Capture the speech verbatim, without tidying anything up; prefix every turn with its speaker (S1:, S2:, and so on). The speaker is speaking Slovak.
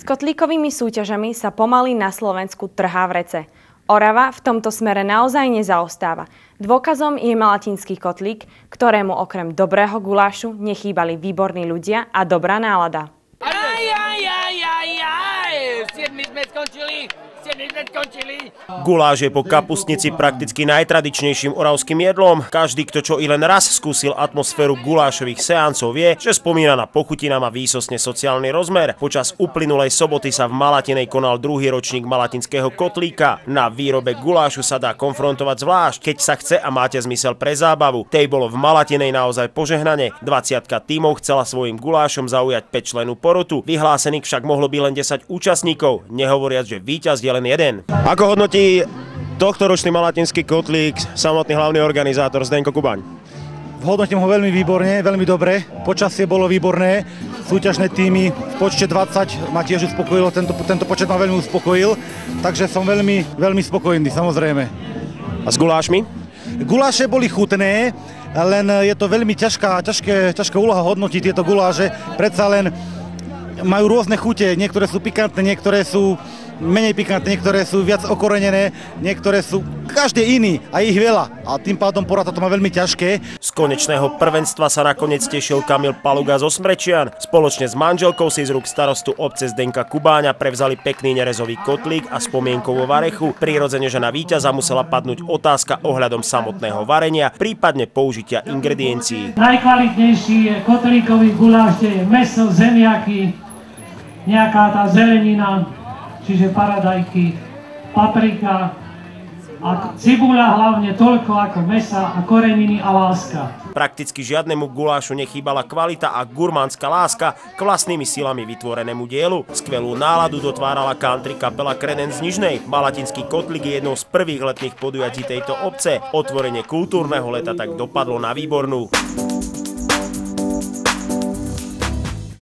S1: S kotlíkovými súťažami sa pomaly na Slovensku trhá vrece. Orava v tomto smere naozaj nezaostáva. Dôkazom je malatinský kotlík, ktorému okrem dobrého gulášu nechýbali výborní ľudia a dobrá nálada.
S2: Aj, aj, aj, aj, aj, siedmi sme skončili, siedmi sme skončili.
S3: Guláš je po kapustnici prakticky najtradičnejším oravským jedlom. Každý, kto čo i len raz skúsil atmosféru gulášových seancov, vie, že spomínaná pochutina má výsostne sociálny rozmer. Počas uplynulej soboty sa v Malatinej konal druhý ročník malatinského kotlíka. Na výrobe gulášu sa dá konfrontovať zvlášť, keď sa chce a máte zmysel pre zábavu. Tej bolo v Malatinej naozaj požehnanie. dvadsiatka tímov chcela svojim gulášom zaujať päťčlennú porotu. Vyhlásených však mohlo byť len desať účastníkov, nehovoriac, že víťaz je len jeden. Ako hodnotí tohtoročný malatinský kotlík samotný hlavný organizátor Zdenko Kubaň?
S4: Hodnotím ho veľmi výborne, veľmi dobre. Počasie bolo výborné. Súťažné týmy v počte dvadsať ma tiež uspokojilo, tento, tento počet ma veľmi uspokojil. Takže som veľmi, veľmi spokojný, samozrejme.
S3: A s gulášmi?
S4: Guláše boli chutné, len je to veľmi ťažká, ťažké, ťažká úloha hodnotiť tieto guláše. Predsa len majú rôzne chute, niektoré sú pikantné, niektoré sú menej pikantné, niektoré sú viac okorenené, niektoré sú každý iný a ich veľa. A tým pádom porata to má veľmi ťažké.
S3: Z konečného prvenstva sa nakoniec tešil Kamil Paluga zo Smrečian. Spoločne s manželkou si z rúk starostu obce Zdenka Kubáňa prevzali pekný nerezový kotlík a spomienkovú varechu. Prirodzene, že na víťaza musela padnúť otázka ohľadom samotného varenia, prípadne použitia ingrediencií.
S5: Najkvalitnejší je kotlíkový guláš, kde je mäso, zemiaky, nejaká tá zelenina, čiže paradajky, paprika a cibuľa hlavne toľko ako mäsa a koreniny a láska.
S3: Prakticky žiadnemu gulášu nechýbala kvalita a gurmánska láska k vlastnými silami vytvorenému dielu. Skvelú náladu dotvárala country kapela Kreden z Nižnej. Malatinský kotlík je jednou z prvých letných podujatí tejto obce. Otvorenie kultúrneho leta tak dopadlo na výbornú.